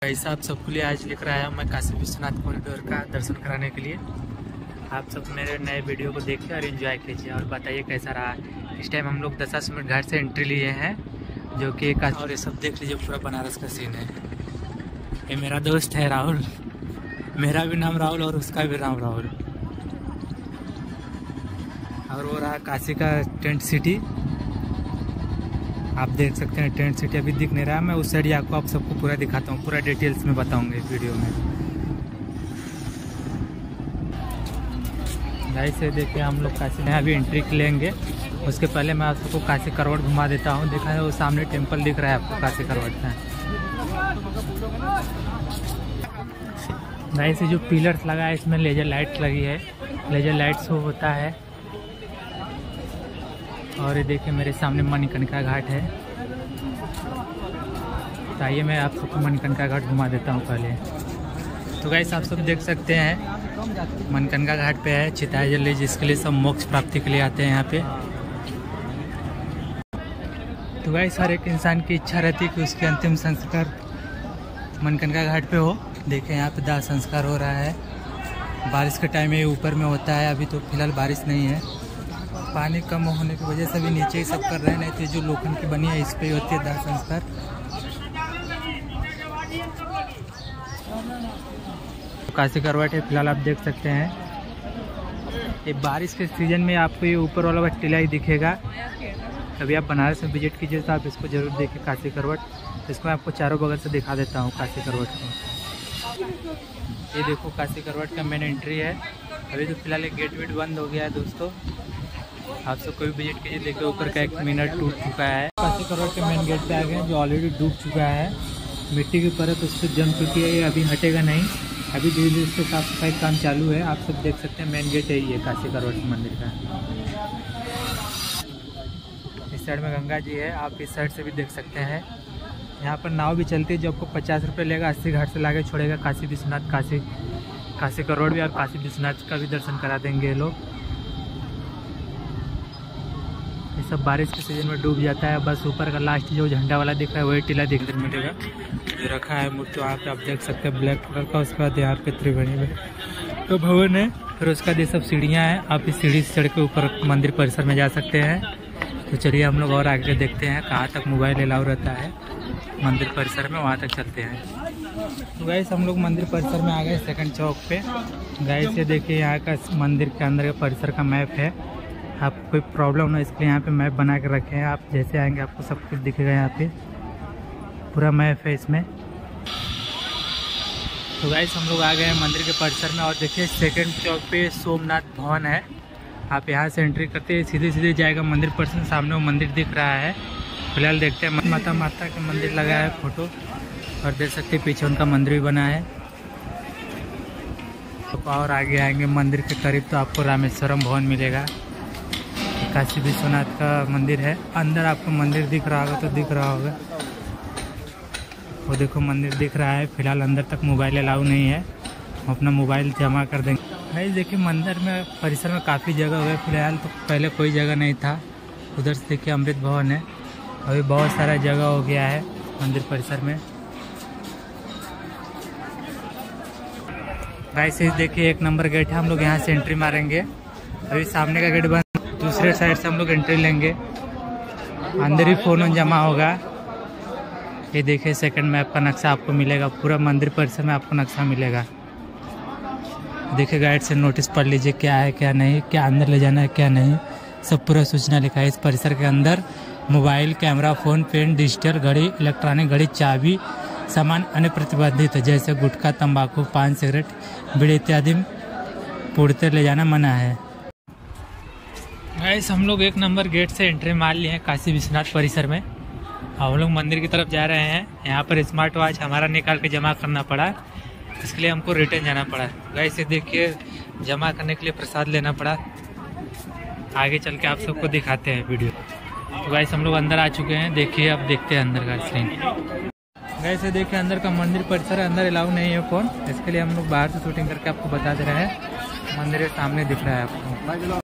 भाई साहब सबके लिए आज लेकर आया हूँ मैं काशी विश्वनाथ कॉरिडोर का दर्शन कराने के लिए। आप सब मेरे नए वीडियो को देखिए और एंजॉय कीजिए और बताइए कैसा रहा। इस टाइम हम लोग दशाश्वमेध घाट से एंट्री लिए हैं, जो कि और ये सब देख लीजिए, पूरा बनारस का सीन है। ये मेरा दोस्त है राहुल, मेरा भी नाम राहुल और उसका भी नाम राहुल। और वो रहा काशी का टेंट सिटी, आप देख सकते हैं। टेंट सिटी अभी दिख नहीं रहा है, मैं उस साइड आपको आप सबको पूरा दिखाता हूँ, पूरा डिटेल्स में बताऊंगा इस वीडियो में। गाइस से देखिए हम लोग काशी में अभी एंट्री लेंगे, उसके पहले मैं आप सबको काशी करवट घुमा देता हूँ। देखा है वो सामने टेंपल दिख रहा है आपको काशी करवट का। गाइस से जो पिलर्स लगा है इसमें लेजर लाइट्स लगी है, लेजर लाइट शो होता है। और ये देखिए मेरे सामने मणिकर्णिका घाट है। तो आइए मैं आप सबको मणिकर्णिका घाट घुमा देता हूँ पहले। तो गाइस आप सब देख सकते हैं मणिकर्णिका घाट पे है चिताएं जल रही, जिसके लिए सब मोक्ष प्राप्ति के लिए आते हैं यहाँ पे। तो गाइस हर एक इंसान की इच्छा रहती है कि उसके अंतिम संस्कार मणिकर्णिका घाट पे हो। देखिए यहाँ पे दाह संस्कार हो रहा है, बारिश के टाइम में ऊपर में होता है। अभी तो फिलहाल बारिश नहीं है, पानी कम होने की वजह से भी नीचे ही सब कर रहे हैं, नहीं तो जो लोखंड की बनी है इस पे ही होती है दाह संस्कार। काशी करवट है फिलहाल आप देख सकते हैं। ये बारिश के सीजन में आपको ये ऊपर वाला टीला ही दिखेगा। कभी आप बनारस में विजिट कीजिए तो आप इसको जरूर देखिए काशी करवट। इसको मैं आपको चारों बगल से दिखा देता हूँ काशी करवट को। ये देखो काशी करवट का मेन एंट्री है। अभी तो फिलहाल एक गेट वेट बंद हो गया है दोस्तों, आप सब कोई विजिट कीजिए। देखिए ऊपर का 1 मिनट टूट चुका है। काशी करवट के मेन गेट पे आ गए जो ऑलरेडी डूब चुका है, मिट्टी की परत उस पर जम चुकी है, ये अभी हटेगा नहीं। अभी धीरे धीरे इसको साफ सफाई काम चालू है। आप सब देख सकते हैं मेन गेट है ये काशी करवट मंदिर का। इस साइड में गंगा जी है, आप इस साइड से भी देख सकते हैं। यहाँ पर नाव भी चलती है जो आपको 50 रुपये लेगा, 80 घाट से लाके छोड़ेगा काशी विश्वनाथ। काशी करवट भी और काशी विश्वनाथ का भी दर्शन करा देंगे ये लोग। ये सब बारिश के सीजन में डूब जाता है। बस ऊपर का लास्ट जो झंडा वाला दिख रहा है वही टीला दिखने मिलेगा जो रखा है मूर्ति वहाँ पे आप देख सकते हैं ब्लैक कलर का। उसके बाद यहाँ पे त्रिवेणी में तो भवन है, फिर उसका ये सब सीढ़ियाँ हैं। आप इस सीढ़ी से चढ़ के ऊपर मंदिर परिसर में जा सकते हैं। तो चलिए हम लोग और आगे देखते हैं कहाँ तक मोबाइल अलाउ रहता है मंदिर परिसर में, वहाँ तक चलते हैं। तो गाइस हम लोग मंदिर परिसर में आ गए सेकंड चौक पे। गाइस ये देखिए यहाँ का मंदिर के अंदर का परिसर का मैप है। आपको कोई प्रॉब्लम ना इसके लिए यहाँ पे मैप बना के रखे हैं। आप जैसे आएंगे आपको सब कुछ दिखेगा, यहाँ पे पूरा मैप है इसमें। तो गाइस हम लोग आ गए हैं मंदिर के परिसर में और देखिए सेकंड चौक पे सोमनाथ भवन है। आप यहाँ से एंट्री करते हैं सीधे सीधे जाएगा मंदिर परिसर, सामने वो मंदिर दिख रहा है। फिलहाल देखते हैं माता का मंदिर लगा है फोटो, और देख सकते हैं पीछे उनका मंदिर भी बना है। और आगे आएंगे मंदिर के करीब तो आपको रामेश्वरम भवन मिलेगा। काशी विश्वनाथ का मंदिर है, अंदर आपको मंदिर दिख रहा होगा तो दिख रहा होगा, वो देखो मंदिर दिख रहा है। फिलहाल अंदर तक मोबाइल अलाउ नहीं है, हम अपना मोबाइल जमा कर देंगे। भाई देखिए मंदिर में परिसर में काफ़ी जगह हो गया, फिलहाल तो पहले कोई जगह नहीं था। उधर से देखिए अमृत भवन है, अभी बहुत सारा जगह हो गया है मंदिर परिसर में। गाइस देखिए 1 नंबर गेट है, हम लोग यहाँ से एंट्री मारेंगे। अभी सामने का गेट बंद, दूसरे साइड से हम लोग एंट्री लेंगे। अंदर ही फ़ोन जमा होगा। ये देखिए सेकंड मैप का नक्शा आपको मिलेगा, पूरा मंदिर परिसर में आपको नक्शा मिलेगा। देखिए गाइड से नोटिस पढ़ लीजिए क्या है क्या नहीं, क्या अंदर ले जाना है क्या नहीं, सब पूरा सूचना लिखा है। इस परिसर के अंदर mobile, camera, phone, pen, digital घड़ी, इलेक्ट्रॉनिक घड़ी, चाबी, सामान अन्य प्रतिबंधित है जैसे गुटखा, तंबाकू, पान, सिगरेट, बीड़ी इत्यादि पूर्णतः ले जाना मना है। गाइस हम लोग 1 नंबर गेट से एंट्री मार लिए हैं काशी विश्वनाथ परिसर में। हम लोग मंदिर की तरफ जा रहे हैं। यहाँ पर स्मार्ट वॉच हमारा निकाल के जमा करना पड़ा, इसके लिए हमको रिटर्न जाना पड़ा। गाइस ये देखिए जमा करने के लिए प्रसाद लेना पड़ा। आगे चल के आप सबको दिखाते हैं वीडियो। तो गाइस हम लोग अंदर आ चुके हैं, देखिए अब देखते हैं अंदर का सीन। गाइस ये देखिए अंदर का मंदिर परिसर है, अंदर अलाउ नहीं है फ़ोन, इसके लिए हम लोग बाहर से शूटिंग करके आपको बता दे रहे हैं। मंदिर के सामने दिख रहा है आपको।